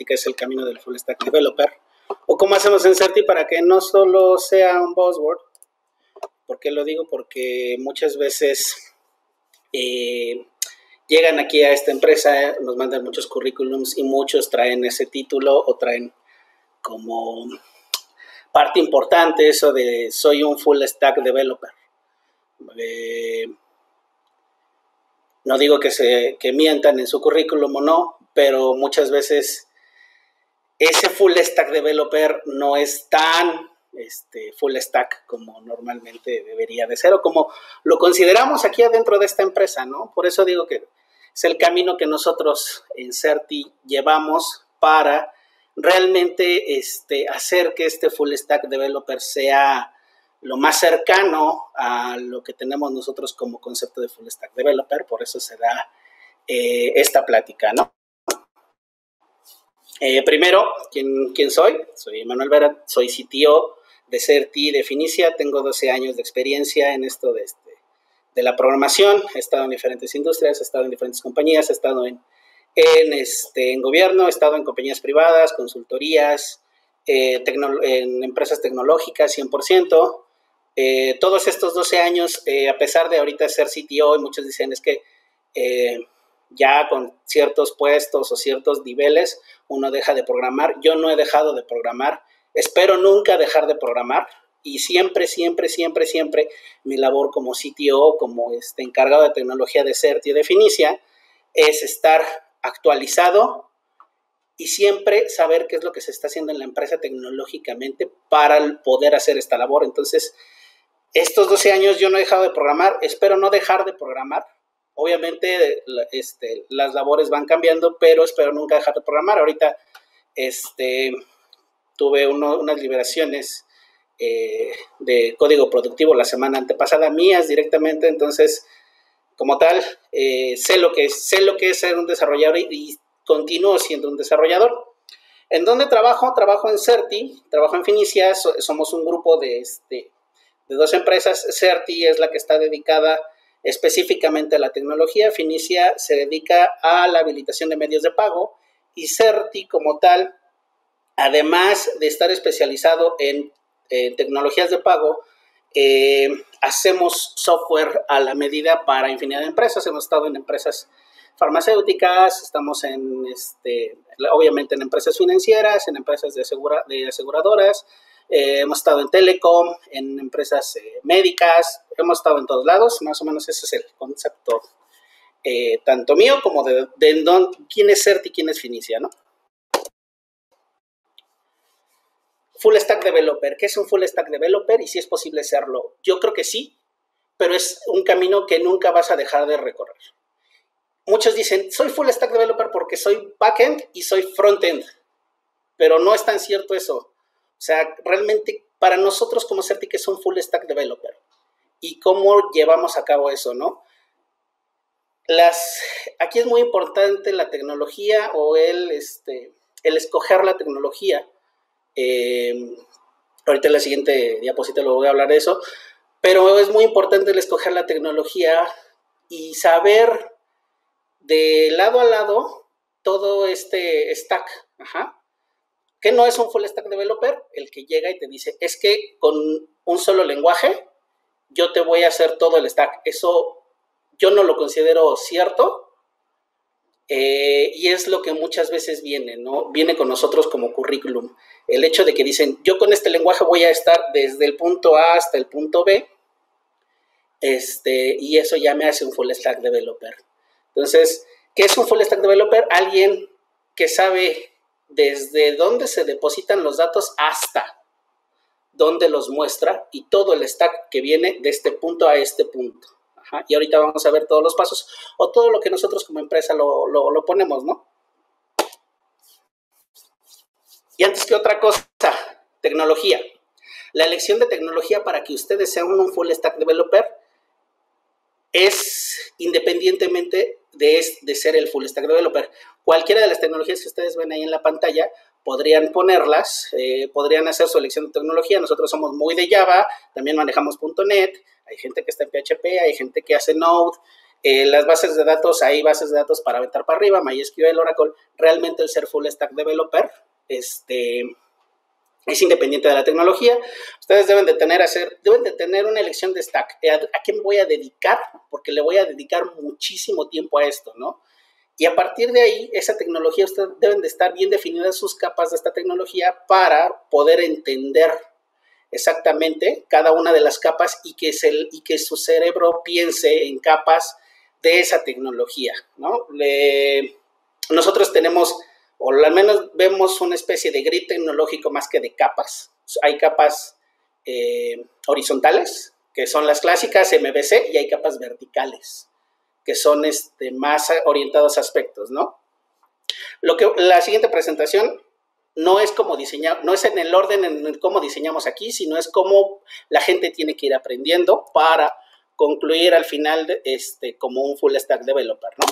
plática es el camino del Full Stack Developer, o cómo hacemos en Certi para que no solo sea un buzzword. ¿Por qué lo digo? Porque muchas veces llegan aquí a esta empresa, nos mandan muchos currículums y muchos traen ese título o traen como parte importante eso de soy un Full Stack Developer. No digo que mientan en su currículum o no, pero muchas veces ese Full Stack Developer no es tan full stack como normalmente debería de ser o como lo consideramos aquí adentro de esta empresa, ¿no? Por eso digo que es el camino que nosotros en Certi llevamos para realmente hacer que este Full Stack Developer sea lo más cercano a lo que tenemos nosotros como concepto de Full Stack Developer. Por eso se da esta plática, ¿no? Primero, ¿quién soy? Soy Manuel Vera, soy CTO de Certi de Finicia, tengo 12 años de experiencia en esto de la programación, he estado en diferentes industrias, he estado en diferentes compañías, he estado en gobierno, he estado en compañías privadas, consultorías, en empresas tecnológicas 100%. Todos estos 12 años, a pesar de ahorita ser CTO, y muchos dicen es que ya con ciertos puestos o ciertos niveles uno deja de programar. Yo no he dejado de programar, espero nunca dejar de programar y siempre mi labor como CTO, como encargado de tecnología de Certi de Finicia es estar actualizado y siempre saber qué es lo que se está haciendo en la empresa tecnológicamente para poder hacer esta labor. Entonces, estos 12 años yo no he dejado de programar, espero no dejar de programar. Obviamente las labores van cambiando, pero espero nunca dejar de programar. Ahorita tuve unas liberaciones de código productivo la semana antepasada, mías directamente, entonces como tal sé lo que es ser un desarrollador y continúo siendo un desarrollador. ¿En dónde trabajo? Trabajo en Certi, trabajo en Finicia, somos un grupo de 2 empresas. Certi es la que está dedicada específicamente a la tecnología, Finicia se dedica a la habilitación de medios de pago y Certi como tal, además de estar especializado en tecnologías de pago, hacemos software a la medida para infinidad de empresas. Hemos estado en empresas farmacéuticas, estamos obviamente en empresas financieras, en empresas de aseguradoras, hemos estado en telecom, en empresas médicas, hemos estado en todos lados. Más o menos ese es el concepto tanto mío como de quién es Certi y quién es Finicia, ¿no? Full Stack Developer, ¿qué es un Full Stack Developer y si es posible serlo? Yo creo que sí, pero es un camino que nunca vas a dejar de recorrer. Muchos dicen, soy Full Stack Developer porque soy backend y soy frontend, pero no es tan cierto eso. O sea, realmente para nosotros como Certi, que es un Full Stack Developer y cómo llevamos a cabo eso, ¿no? Aquí es muy importante la tecnología o el escoger la tecnología. Ahorita en la siguiente diapositiva lo voy a hablar de eso, pero es muy importante el escoger la tecnología y saber de lado a lado todo este stack. ¿Qué no es un Full Stack Developer? El que llega y te dice, es que con un solo lenguaje yo te voy a hacer todo el stack. Eso yo no lo considero cierto. Y es lo que muchas veces viene, ¿no? Viene con nosotros como currículum. El hecho de que dicen, yo con este lenguaje voy a estar desde el punto A hasta el punto B, y eso ya me hace un Full Stack Developer. Entonces, ¿qué es un Full Stack Developer? Alguien que sabe desde dónde se depositan los datos hasta dónde los muestra y todo el stack que viene de este punto a este punto. Y ahorita vamos a ver todos los pasos o todo lo que nosotros como empresa lo ponemos, ¿no? Y antes que otra cosa, tecnología. La elección de tecnología para que ustedes sean un Full Stack Developer es independientemente de ser el Full Stack Developer. Cualquiera de las tecnologías que ustedes ven ahí en la pantalla podrían ponerlas, podrían hacer su elección de tecnología. Nosotros somos muy de Java, también manejamos .NET, hay gente que está en PHP, hay gente que hace Node, Las bases de datos, hay bases de datos para aventar para arriba, MySQL, Oracle. Realmente el ser full stack developer es independiente de la tecnología. Ustedes deben de tener una elección de stack. ¿A qué me voy a dedicar? Porque le voy a dedicar muchísimo tiempo a esto, ¿no? Y a partir de ahí, esa tecnología, ustedes deben de estar bien definidas sus capas de esta tecnología para poder entender exactamente cada una de las capas y que su cerebro piense en capas de esa tecnología, ¿no? Nosotros tenemos, o al menos vemos una especie de grid tecnológico más que de capas. Hay capas horizontales, que son las clásicas MVC, y hay capas verticales, que son más orientados a aspectos, ¿no? La siguiente presentación no es como diseñar, no es en el orden en cómo diseñamos aquí, sino es cómo la gente tiene que ir aprendiendo para concluir al final como un full stack developer, ¿no?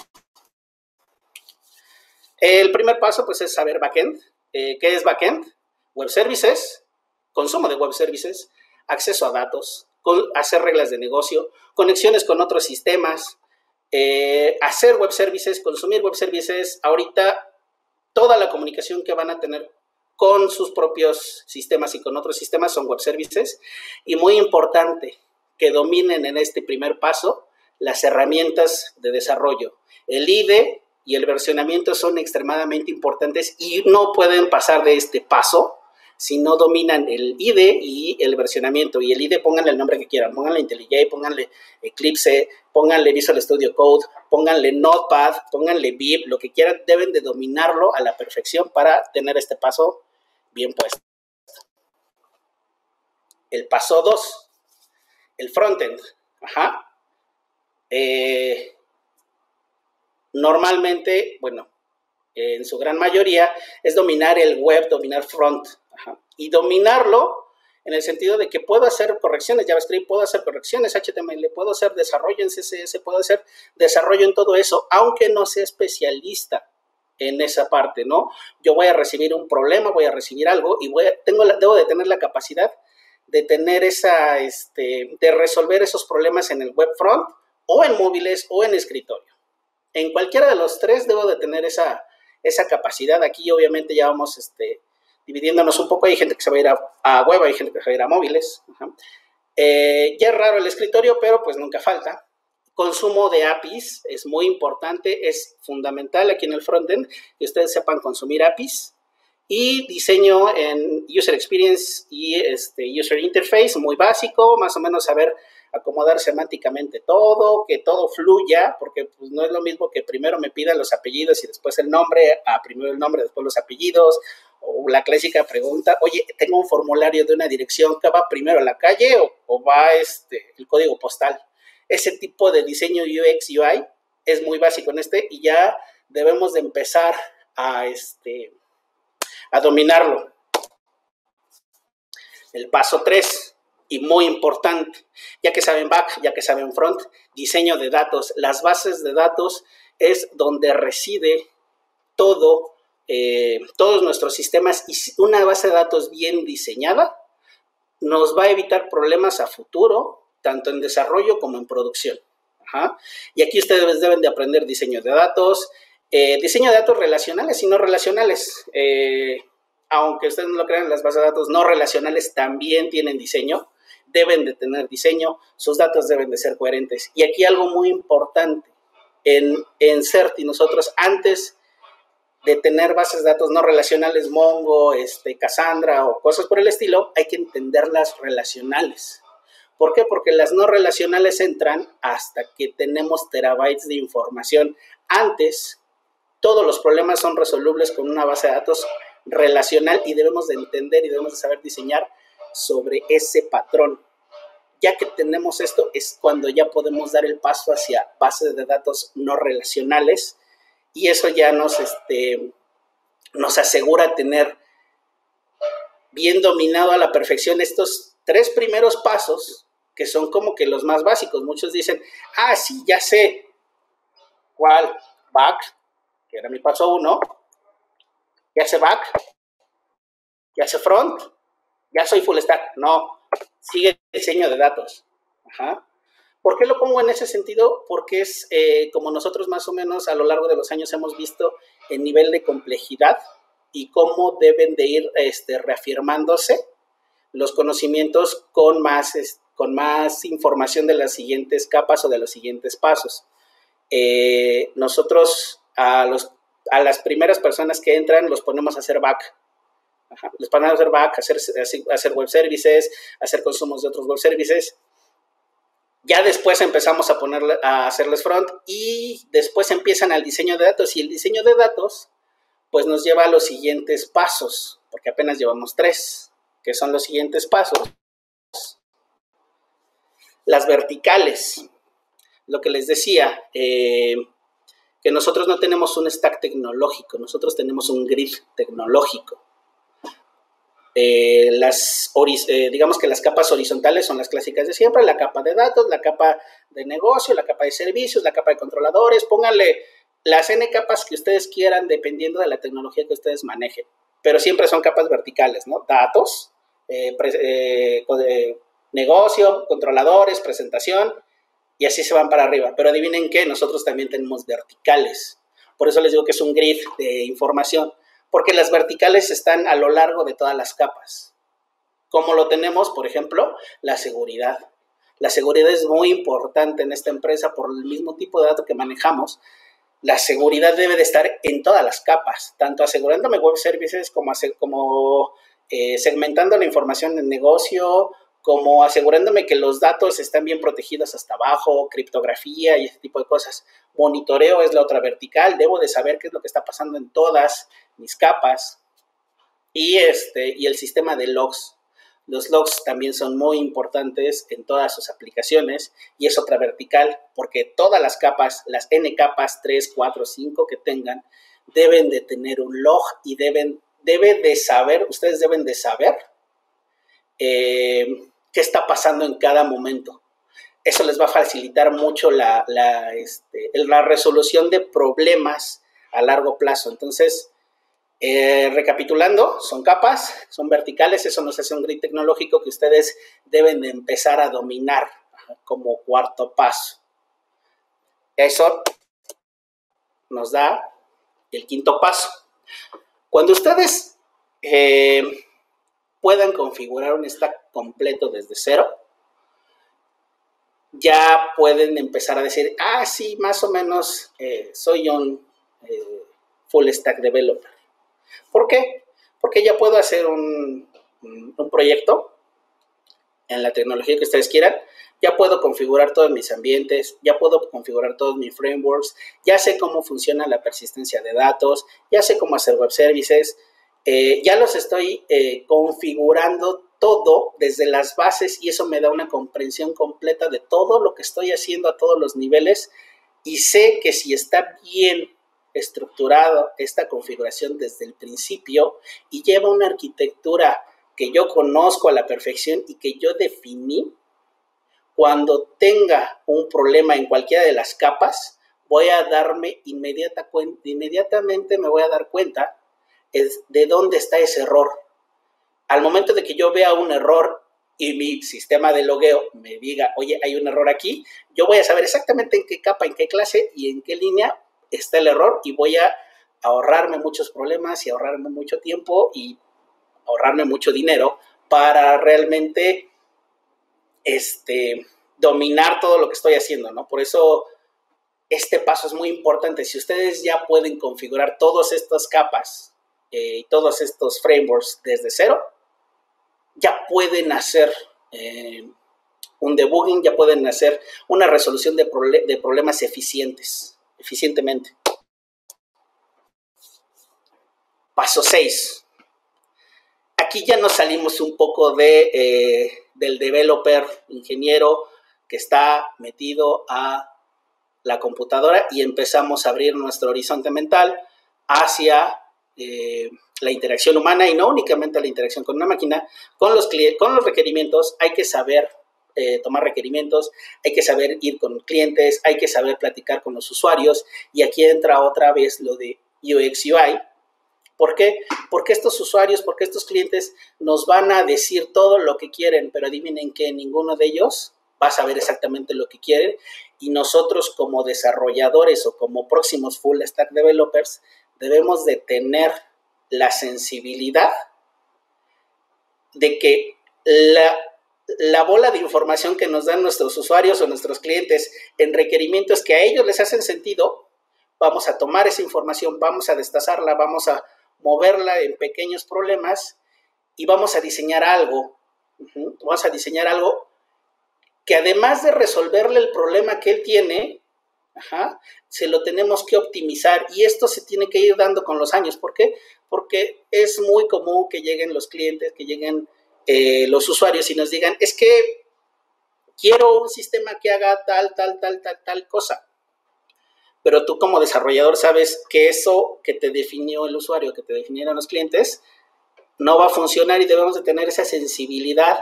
El primer paso, pues, es saber backend. ¿Qué es backend? Web services, consumo de web services, acceso a datos, hacer reglas de negocio, conexiones con otros sistemas, hacer web services, consumir web services. Ahorita toda la comunicación que van a tener con sus propios sistemas y con otros sistemas son web services. Y muy importante que dominen en este primer paso las herramientas de desarrollo. El IDE y el versionamiento son extremadamente importantes y no pueden pasar de este paso si no dominan el IDE y el versionamiento. Y el IDE, pónganle el nombre que quieran, pónganle IntelliJ, pónganle Eclipse, pónganle Visual Studio Code, pónganle Notepad, pónganle Vib, lo que quieran, deben de dominarlo a la perfección para tener este paso bien puesto. El paso 2, el frontend. Normalmente, bueno, en su gran mayoría, es dominar el web, dominar front. Y dominarlo en el sentido de que puedo hacer correcciones JavaScript, puedo hacer correcciones HTML, puedo hacer desarrollo en CSS, puedo hacer desarrollo en todo eso, aunque no sea especialista en esa parte, ¿no? Yo voy a recibir un problema, voy a recibir algo y debo de tener la capacidad de tener de resolver esos problemas en el web front o en móviles o en escritorio. En cualquiera de los tres debo de tener esa capacidad. Aquí obviamente ya vamos dividiéndonos un poco. Hay gente que se va a ir a web, hay gente que se va a ir a móviles. Ya es raro el escritorio, pero pues nunca falta. Consumo de APIs es muy importante, es fundamental aquí en el frontend que ustedes sepan consumir APIs. Y diseño en User Experience y User Interface, muy básico, más o menos saber acomodar semánticamente todo, que todo fluya, porque pues, no es lo mismo que primero me pidan los apellidos y después el nombre, primero el nombre, después los apellidos, o la clásica pregunta, oye, tengo un formulario de una dirección, ¿que va primero a la calle o va el código postal? Ese tipo de diseño UX, UI es muy básico en y ya debemos de empezar a dominarlo. El paso 3, y muy importante, ya que saben back, ya que saben front, diseño de datos. Las bases de datos es donde reside todos nuestros sistemas, y una base de datos bien diseñada nos va a evitar problemas a futuro, tanto en desarrollo como en producción. Y aquí ustedes deben de aprender diseño de datos relacionales y no relacionales. Aunque ustedes no lo crean, las bases de datos no relacionales también tienen diseño, deben de tener diseño, sus datos deben de ser coherentes. Y aquí algo muy importante, en Certi nosotros antes de tener bases de datos no relacionales, Mongo, Cassandra o cosas por el estilo, hay que entender las relacionales. ¿Por qué? Porque las no relacionales entran hasta que tenemos terabytes de información. Antes, todos los problemas son resolubles con una base de datos relacional y debemos de entender y debemos de saber diseñar sobre ese patrón. Ya que tenemos esto, es cuando ya podemos dar el paso hacia bases de datos no relacionales, y eso ya nos asegura tener bien dominado a la perfección estos 3 primeros pasos, que son como que los más básicos. Muchos dicen, sí, ya sé. ¿Cuál? Back, que era mi paso 1. Ya sé back. Ya sé front. Ya soy full stack. No, sigue el diseño de datos. ¿Por qué lo pongo en ese sentido? Porque es como nosotros más o menos a lo largo de los años hemos visto el nivel de complejidad y cómo deben de ir reafirmándose los conocimientos con más información de las siguientes capas o de los siguientes pasos. Nosotros a las primeras personas que entran los ponemos a hacer back. Ajá. Les ponemos a hacer back, hacer web services, hacer consumos de otros web services. Ya después empezamos a hacerles front y después empiezan al diseño de datos. Y el diseño de datos pues nos lleva a los siguientes pasos, porque apenas llevamos 3, que son los siguientes pasos. Las verticales. Lo que les decía, que nosotros no tenemos un stack tecnológico, nosotros tenemos un grid tecnológico. Digamos que las capas horizontales son las clásicas de siempre, la capa de datos, la capa de negocio, la capa de servicios, la capa de controladores, pónganle las N capas que ustedes quieran dependiendo de la tecnología que ustedes manejen, pero siempre son capas verticales, ¿no? Datos, negocio, controladores, presentación, y así se van para arriba, pero adivinen qué, nosotros también tenemos verticales, por eso les digo que es un grid de información, porque las verticales están a lo largo de todas las capas. ¿Cómo lo tenemos? Por ejemplo, la seguridad. La seguridad es muy importante en esta empresa por el mismo tipo de datos que manejamos. La seguridad debe de estar en todas las capas, tanto asegurándome web services como segmentando la información en negocio, como asegurándome que los datos están bien protegidos hasta abajo, criptografía y ese tipo de cosas. Monitoreo es la otra vertical, debo de saber qué es lo que está pasando en todas mis capas. Y el sistema de logs. Los logs también son muy importantes en todas sus aplicaciones y es otra vertical porque todas las capas, las N capas 3, 4, 5 que tengan, deben de tener un log y ustedes deben de saber qué está pasando en cada momento. Eso les va a facilitar mucho la resolución de problemas a largo plazo. Entonces, recapitulando, son capas, son verticales, eso nos hace un grid tecnológico que ustedes deben de empezar a dominar como cuarto paso. Eso nos da el quinto paso. Cuando ustedes puedan configurar un stack completo desde cero, ya pueden empezar a decir, sí, más o menos soy un full stack developer. ¿Por qué? Porque ya puedo hacer un proyecto en la tecnología que ustedes quieran, ya puedo configurar todos mis ambientes, ya puedo configurar todos mis frameworks, ya sé cómo funciona la persistencia de datos, ya sé cómo hacer web services, ya los estoy configurando todo desde las bases y eso me da una comprensión completa de todo lo que estoy haciendo a todos los niveles y sé que si está bien estructurado esta configuración desde el principio y lleva una arquitectura que yo conozco a la perfección y que yo definí, cuando tenga un problema en cualquiera de las capas, voy a darme inmediatamente me voy a dar cuenta de dónde está ese error. Al momento de que yo vea un error y mi sistema de logueo me diga, oye, hay un error aquí, yo voy a saber exactamente en qué capa, en qué clase y en qué línea está el error y voy a ahorrarme muchos problemas y ahorrarme mucho tiempo y ahorrarme mucho dinero para realmente dominar todo lo que estoy haciendo, ¿no? Por eso este paso es muy importante. Si ustedes ya pueden configurar todas estas capas y todos estos frameworks desde cero, ya pueden hacer un debugging, ya pueden hacer una resolución de problemas eficientemente. Paso 6. Aquí ya nos salimos un poco del developer, ingeniero que está metido a la computadora y empezamos a abrir nuestro horizonte mental hacia la interacción humana y no únicamente la interacción con una máquina, con los requerimientos. Hay que saber tomar requerimientos, hay que saber ir con clientes, hay que saber platicar con los usuarios y aquí entra otra vez lo de UX UI. ¿Por qué? Porque estos usuarios, porque estos clientes nos van a decir todo lo que quieren, pero adivinen que ninguno de ellos va a saber exactamente lo que quiere, y nosotros como desarrolladores o como próximos full stack developers debemos de tener la sensibilidad de que la bola de información que nos dan nuestros usuarios o nuestros clientes en requerimientos que a ellos les hacen sentido, vamos a tomar esa información, vamos a destazarla, vamos a moverla en pequeños problemas y vamos a diseñar algo. Vamos a diseñar algo que además de resolverle el problema que él tiene, se lo tenemos que optimizar, y esto se tiene que ir dando con los años. ¿Por qué? Porque es muy común que lleguen los clientes, que lleguen los usuarios y nos digan, es que quiero un sistema que haga tal cosa. Pero tú como desarrollador sabes que eso que te definió el usuario, que te definieron los clientes, no va a funcionar, y debemos de tener esa sensibilidad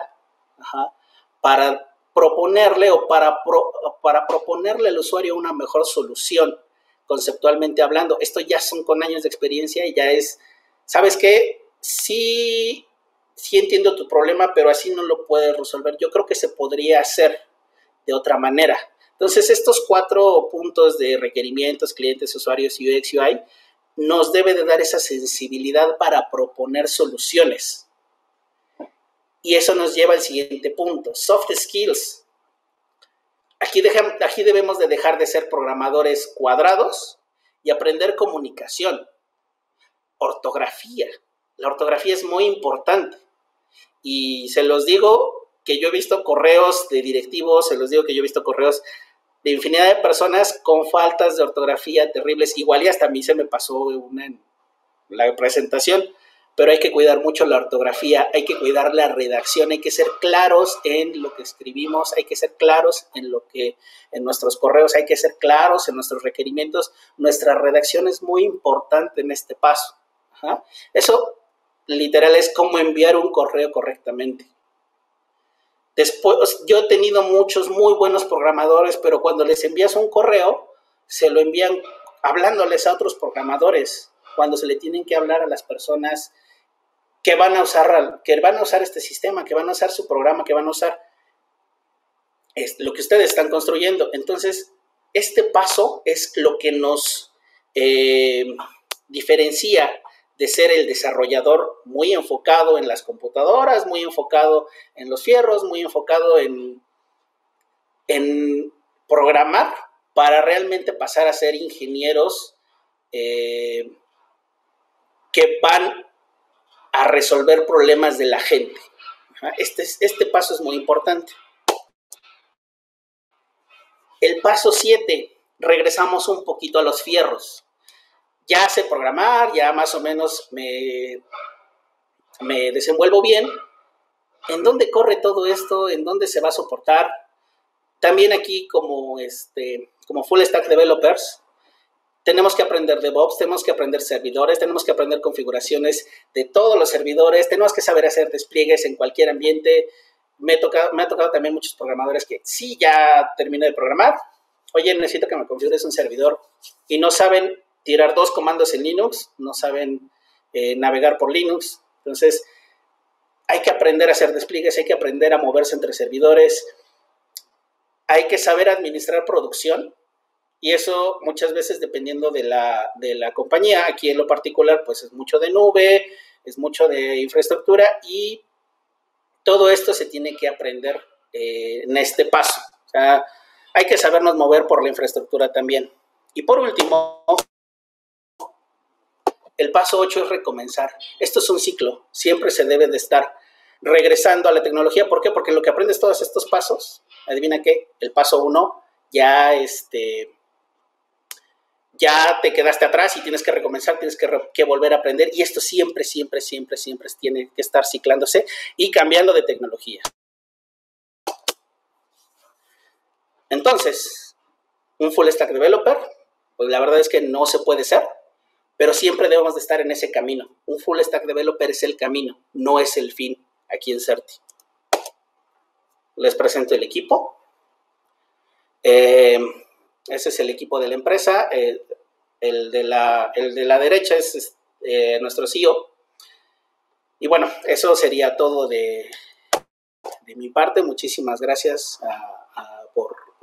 para proponerle o para proponerle al usuario una mejor solución, conceptualmente hablando. Esto ya son con años de experiencia y ya es, ¿sabes qué? Sí entiendo tu problema, pero así no lo puedes resolver. Yo creo que se podría hacer de otra manera. Entonces, estos 4 puntos de requerimientos, clientes, usuarios, UX, UI, nos debe de dar esa sensibilidad para proponer soluciones. Y eso nos lleva al siguiente punto, soft skills. Aquí debemos de dejar de ser programadores cuadrados y aprender comunicación, ortografía. La ortografía es muy importante. Y se los digo que yo he visto correos de directivos, se los digo que yo he visto correos de infinidad de personas con faltas de ortografía terribles. Igual y hasta a mí se me pasó una en la presentación, pero hay que cuidar mucho la ortografía, hay que cuidar la redacción, hay que ser claros en lo que escribimos, hay que ser claros en nuestros correos, hay que ser claros en nuestros requerimientos. Nuestra redacción es muy importante en este paso. Eso literal es como enviar un correo correctamente. Después, yo he tenido muchos muy buenos programadores, pero cuando les envías un correo, se lo envían hablándoles a otros programadores, cuando se le tienen que hablar a las personas que van a usar este sistema, que van a usar su programa, que van a usar lo que ustedes están construyendo. Entonces, este paso es lo que nos diferencia de ser el desarrollador muy enfocado en las computadoras, muy enfocado en los fierros, muy enfocado en programar, para realmente pasar a ser ingenieros que van a resolver problemas de la gente. Este paso es muy importante. El paso 7, regresamos un poquito a los fierros. Ya sé programar, ya más o menos me desenvuelvo bien. ¿En dónde corre todo esto? ¿En dónde se va a soportar? También aquí como full stack developers, tenemos que aprender DevOps, tenemos que aprender servidores, tenemos que aprender configuraciones de todos los servidores, tenemos que saber hacer despliegues en cualquier ambiente. Me ha tocado también muchos programadores que sí, ya terminé de programar, oye, necesito que me configures un servidor, y no saben tirar 2 comandos en Linux, no saben navegar por Linux. Entonces, hay que aprender a hacer despliegues, hay que aprender a moverse entre servidores, hay que saber administrar producción, y eso muchas veces dependiendo de la compañía. Aquí en lo particular pues es mucho de nube, es mucho de infraestructura, y todo esto se tiene que aprender en este paso. O sea, hay que sabernos mover por la infraestructura también. Y por último, el paso 8 es recomenzar. Esto es un ciclo, siempre se debe de estar regresando a la tecnología. ¿Por qué? Porque lo que aprendes todos estos pasos, adivina qué, el paso 1 ya te quedaste atrás y tienes que recomenzar, tienes que volver a aprender, y esto siempre tiene que estar ciclándose y cambiando de tecnología. Entonces, un full stack developer, pues la verdad es que no se puede ser, pero siempre debemos de estar en ese camino. Un full stack developer es el camino, no es el fin aquí en Certi. Les presento el equipo. Ese es el equipo de la empresa. El de la derecha es nuestro CEO. Y bueno, eso sería todo de mi parte. Muchísimas gracias a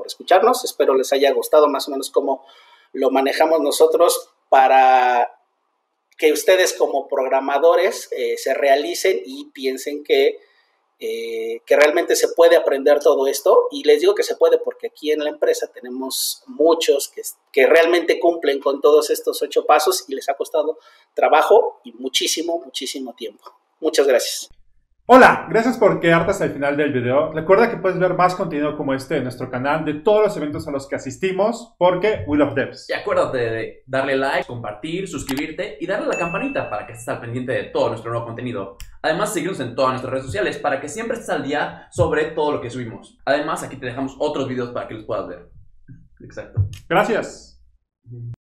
escucharnos. Espero les haya gustado más o menos cómo lo manejamos nosotros para que ustedes como programadores se realicen y piensen que realmente se puede aprender todo esto. Y les digo que se puede porque aquí en la empresa tenemos muchos que realmente cumplen con todos estos 8 pasos y les ha costado trabajo y muchísimo tiempo. Muchas gracias. Hola, gracias por quedarte hasta el final del video. Recuerda que puedes ver más contenido como este en nuestro canal de todos los eventos a los que asistimos, porque we love devs. Y acuérdate de darle like, compartir, suscribirte y darle a la campanita para que estés al pendiente de todo nuestro nuevo contenido. Además, seguirnos en todas nuestras redes sociales para que siempre estés al día sobre todo lo que subimos. Además, aquí te dejamos otros videos para que los puedas ver. Exacto. Gracias.